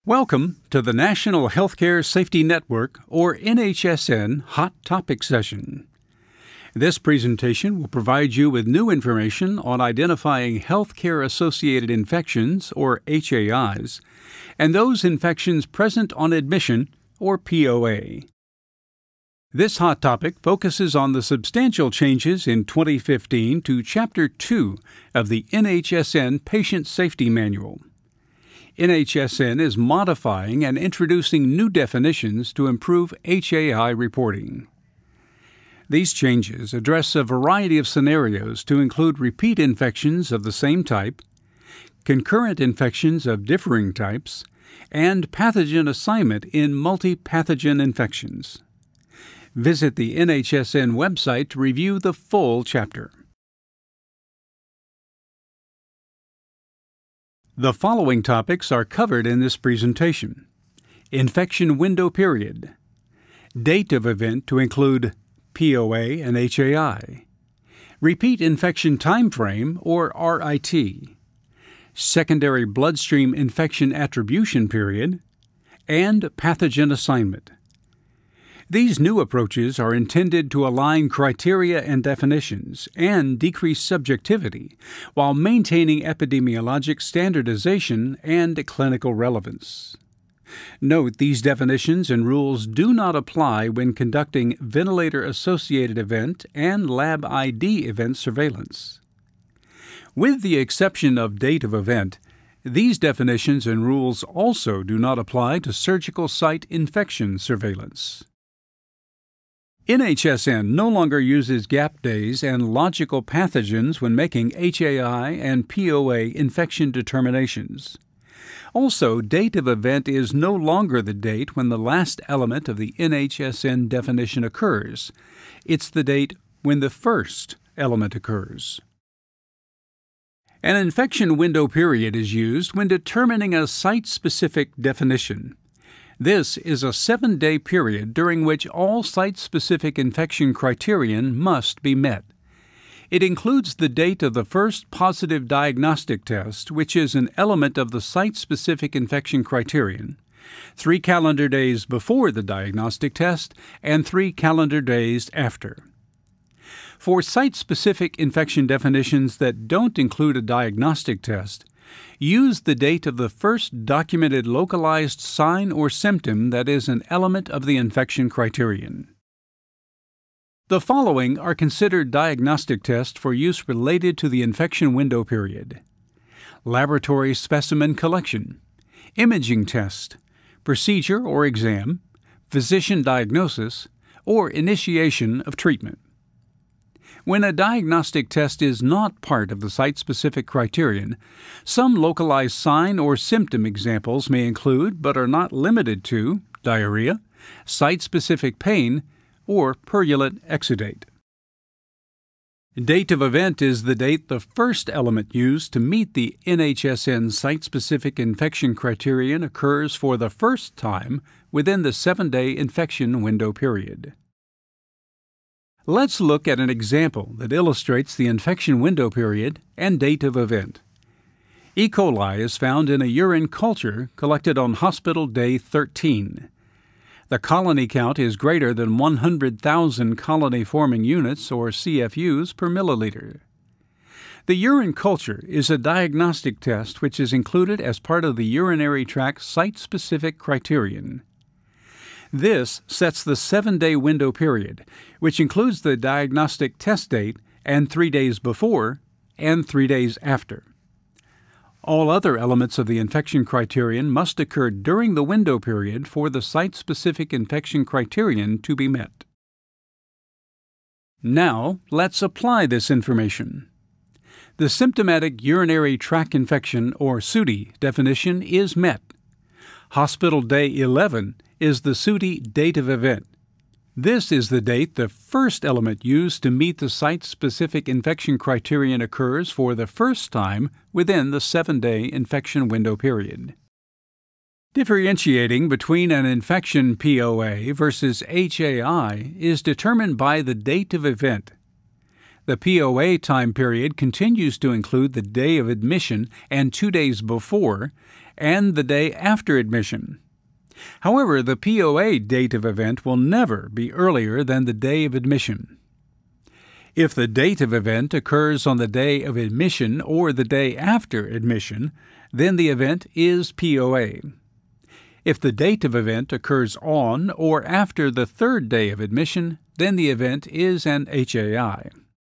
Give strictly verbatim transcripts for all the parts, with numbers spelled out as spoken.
Welcome to the National Healthcare Safety Network, or N H S N, Hot Topic Session. This presentation will provide you with new information on identifying healthcare-associated infections, or H A Is, and those infections present on admission, or P O A. This hot topic focuses on the substantial changes in twenty fifteen to Chapter two of the N H S N Patient Safety Manual. N H S N is modifying and introducing new definitions to improve H A I reporting. These changes address a variety of scenarios to include repeat infections of the same type, concurrent infections of differing types, and pathogen assignment in multi-pathogen infections. Visit the N H S N website to review the full chapter. The following topics are covered in this presentation: infection window period, date of event to include P O A and H A I, repeat infection time frame or R I T, secondary bloodstream infection attribution period, and pathogen assignment. These new approaches are intended to align criteria and definitions and decrease subjectivity while maintaining epidemiologic standardization and clinical relevance. Note these definitions and rules do not apply when conducting ventilator-associated event and lab I D event surveillance. With the exception of date of event, these definitions and rules also do not apply to surgical site infection surveillance. N H S N no longer uses gap days and logical pathogens when making H A I and P O A infection determinations. Also, date of event is no longer the date when the last element of the N H S N definition occurs. It's the date when the first element occurs. An infection window period is used when determining a site-specific definition. This is a seven-day period during which all site-specific infection criterion must be met. It includes the date of the first positive diagnostic test, which is an element of the site-specific infection criterion, three calendar days before the diagnostic test, and three calendar days after. For site-specific infection definitions that don't include a diagnostic test, use the date of the first documented localized sign or symptom that is an element of the infection criterion. The following are considered diagnostic tests for use related to the infection window period: laboratory specimen collection, imaging test, procedure or exam, physician diagnosis, or initiation of treatment. When a diagnostic test is not part of the site-specific criterion, some localized sign or symptom examples may include, but are not limited to, diarrhea, site-specific pain, or purulent exudate. Date of event is the date the first element used to meet the N H S N site-specific infection criterion occurs for the first time within the seven-day infection window period. Let's look at an example that illustrates the infection window period and date of event. E. coli is found in a urine culture collected on hospital day thirteen. The colony count is greater than one hundred thousand colony-forming units, or C F Us, per milliliter. The urine culture is a diagnostic test which is included as part of the urinary tract site-specific criterion. This sets the seven-day window period, which includes the diagnostic test date and three days before and three days after. All other elements of the infection criterion must occur during the window period for the site-specific infection criterion to be met. Now, let's apply this information. The symptomatic urinary tract infection, or S U T I, definition is met. Hospital day eleven is the S U T I date of event. This is the date the first element used to meet the site-specific infection criterion occurs for the first time within the seven-day infection window period. Differentiating between an infection P O A versus H A I is determined by the date of event. The P O A time period continues to include the day of admission and two days before, and the day after admission. However, the P O A date of event will never be earlier than the day of admission. If the date of event occurs on the day of admission or the day after admission, then the event is P O A. If the date of event occurs on or after the third day of admission, then the event is an H A I.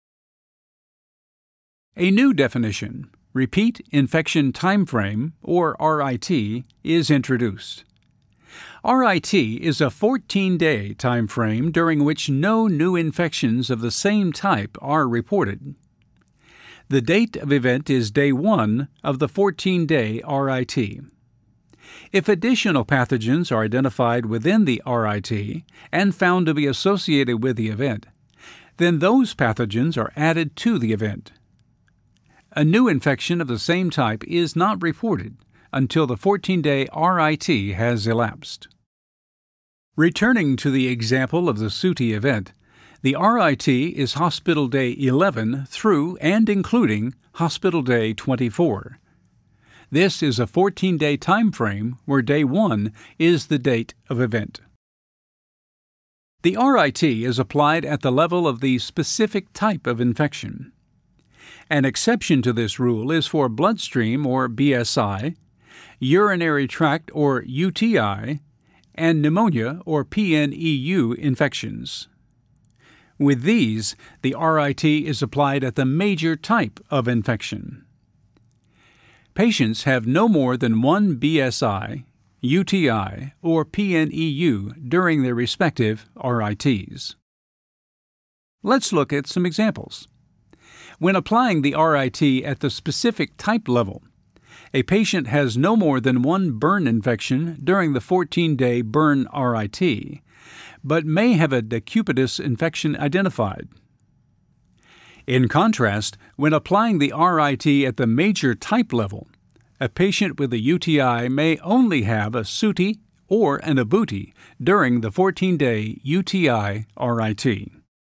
A new definition, repeat infection time frame, or R I T, is introduced. R I T is a fourteen-day time frame during which no new infections of the same type are reported. The date of event is day one of the fourteen-day R I T. If additional pathogens are identified within the R I T and found to be associated with the event, then those pathogens are added to the event. A new infection of the same type is not reported until the fourteen-day R I T has elapsed. Returning to the example of the S U T I event, the R I T is hospital day eleven through and including hospital day twenty-four. This is a fourteen-day time frame where day one is the date of event. The R I T is applied at the level of the specific type of infection. An exception to this rule is for bloodstream or B S I, urinary tract or U T I, and pneumonia or P N E U infections. With these, the R I T is applied at the major type of infection. Patients have no more than one B S I, U T I, or P N E U during their respective R I Ts. Let's look at some examples. When applying the R I T at the specific type level, a patient has no more than one burn infection during the fourteen-day burn R I T, but may have a decubitus infection identified. In contrast, when applying the R I T at the major type level, a patient with a U T I may only have a S U T I or an A B U T I during the fourteen-day U T I R I T.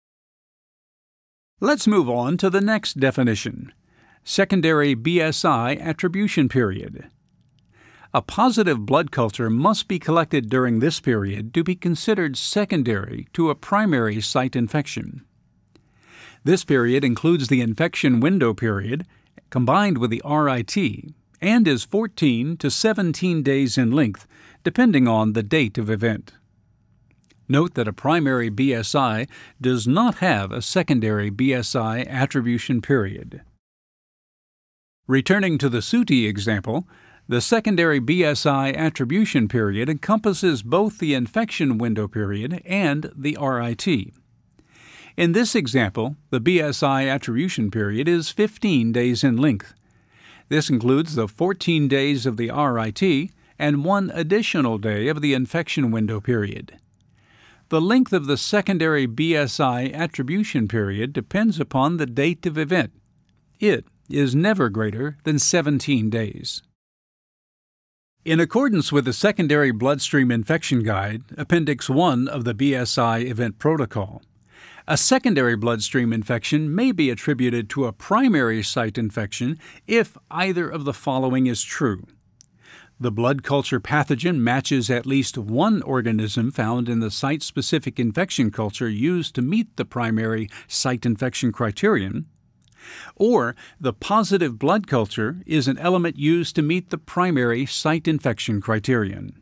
Let's move on to the next definition, secondary B S I attribution period. A positive blood culture must be collected during this period to be considered secondary to a primary site infection. This period includes the infection window period combined with the R I T and is fourteen to seventeen days in length, depending on the date of event. Note that a primary B S I does not have a secondary B S I attribution period. Returning to the S U T I example, the secondary B S I attribution period encompasses both the infection window period and the R I T. In this example, the B S I attribution period is fifteen days in length. This includes the fourteen days of the R I T and one additional day of the infection window period. The length of the secondary B S I attribution period depends upon the date of event. It is never greater than seventeen days. In accordance with the Secondary Bloodstream Infection Guide, Appendix one of the B S I Event Protocol, a secondary bloodstream infection may be attributed to a primary site infection if either of the following is true. The blood culture pathogen matches at least one organism found in the site-specific infection culture used to meet the primary site infection criterion, or the positive blood culture is an element used to meet the primary site infection criterion.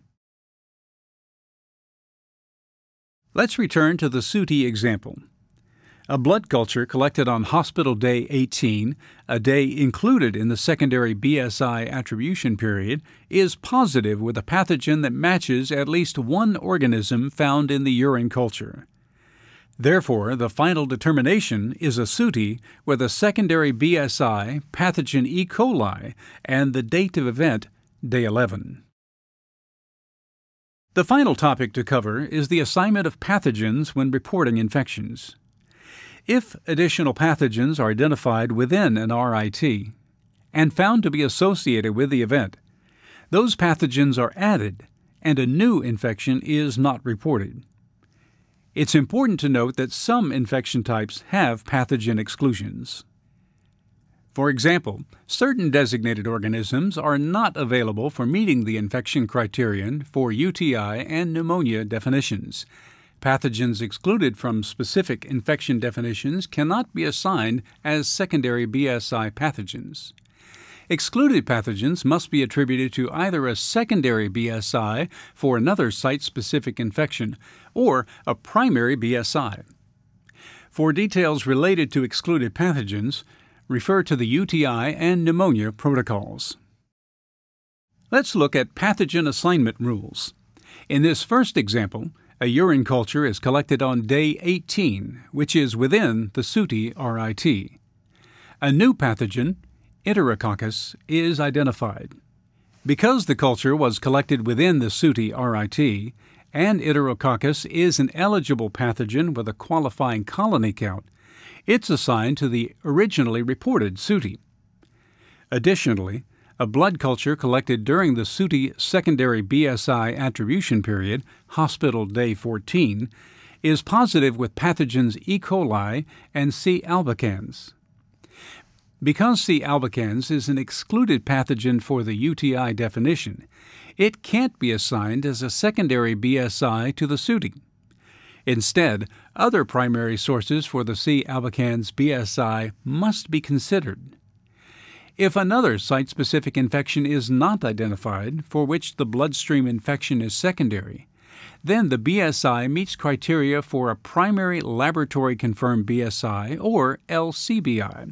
Let's return to the S U T I example. A blood culture collected on hospital day eighteen, a day included in the secondary B S I attribution period, is positive with a pathogen that matches at least one organism found in the urine culture. Therefore, the final determination is a S U T I with a secondary B S I pathogen E. coli and the date of event, day eleven. The final topic to cover is the assignment of pathogens when reporting infections. If additional pathogens are identified within an R I T and found to be associated with the event, those pathogens are added and a new infection is not reported. It's important to note that some infection types have pathogen exclusions. For example, certain designated organisms are not available for meeting the infection criterion for U T I and pneumonia definitions. Pathogens excluded from specific infection definitions cannot be assigned as secondary B S I pathogens. Excluded pathogens must be attributed to either a secondary B S I for another site-specific infection or a primary B S I. For details related to excluded pathogens, refer to the U T I and pneumonia protocols. Let's look at pathogen assignment rules. In this first example, a urine culture is collected on day eighteen, which is within the S U T I R I T. A new pathogen, Enterococcus, is identified. Because the culture was collected within the S U T I R I T, and Enterococcus is an eligible pathogen with a qualifying colony count, it's assigned to the originally reported S U T I. Additionally, a blood culture collected during the S U T I secondary B S I attribution period, hospital day fourteen, is positive with pathogens E. coli and C. albicans. Because C. albicans is an excluded pathogen for the U T I definition, it can't be assigned as a secondary B S I to the S U T I. Instead, other primary sources for the C. albicans B S I must be considered. If another site-specific infection is not identified for which the bloodstream infection is secondary, then the B S I meets criteria for a primary laboratory-confirmed B S I or L C B I.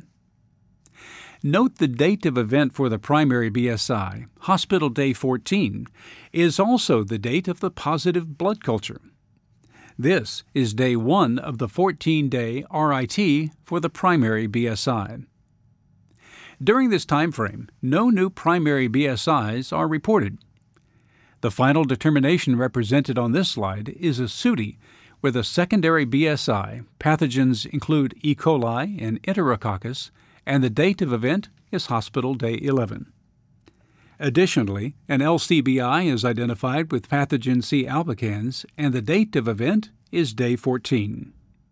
Note the date of event for the primary B S I, hospital day fourteen, is also the date of the positive blood culture. This is day one of the fourteen-day R I T for the primary B S I. During this time frame, no new primary B S Is are reported. The final determination represented on this slide is a S U T I with a secondary B S I. Pathogens include E. coli and Enterococcus, and the date of event is hospital day eleven. Additionally, an L C B I is identified with pathogen C. albicans, and the date of event is day fourteen.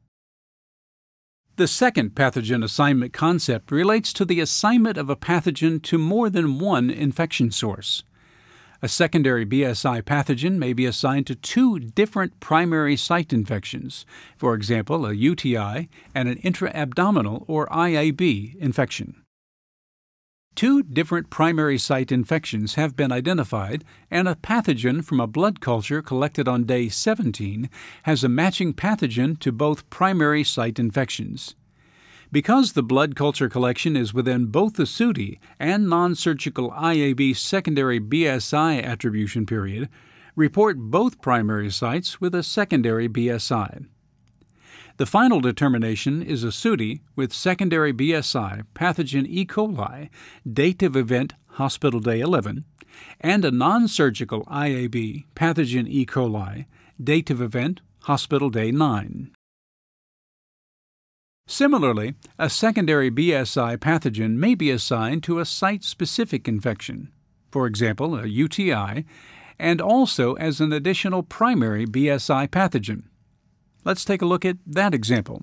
The second pathogen assignment concept relates to the assignment of a pathogen to more than one infection source. A secondary B S I pathogen may be assigned to two different primary site infections, for example, a U T I and an intra-abdominal or I A B infection. Two different primary site infections have been identified, and a pathogen from a blood culture collected on day seventeen has a matching pathogen to both primary site infections. Because the blood culture collection is within both the S U T I and non-surgical I A B secondary B S I attribution period, report both primary sites with a secondary B S I. The final determination is a S U T I with secondary B S I pathogen E. coli, date of event hospital day eleven, and a non-surgical I A B pathogen E. coli, date of event hospital day nine. Similarly, a secondary B S I pathogen may be assigned to a site-specific infection, for example, a U T I, and also as an additional primary B S I pathogen. Let's take a look at that example.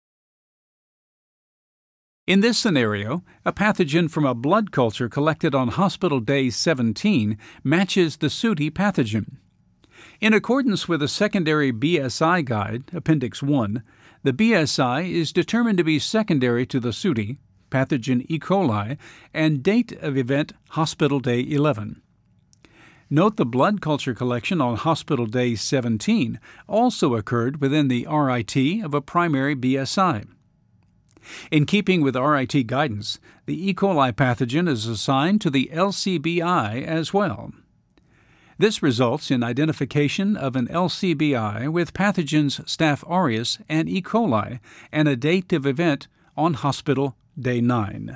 In this scenario, a pathogen from a blood culture collected on hospital day seventeen matches the S U T I pathogen. In accordance with the secondary B S I guide, Appendix one, the B S I is determined to be secondary to the S U T I, pathogen E. coli, and date of event hospital day eleven. Note the blood culture collection on hospital day seventeen also occurred within the R I T of a primary B S I. In keeping with R I T guidance, the E. coli pathogen is assigned to the L C B I as well. This results in identification of an L C B I with pathogens Staph aureus and E. coli and a date of event on hospital day nine.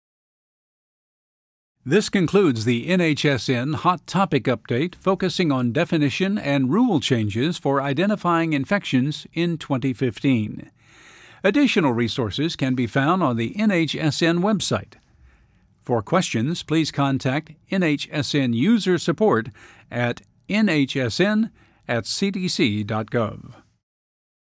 This concludes the N H S N Hot Topic Update focusing on definition and rule changes for identifying infections in twenty fifteen. Additional resources can be found on the N H S N website. For questions, please contact N H S N user support at N H S N at C D C dot gov.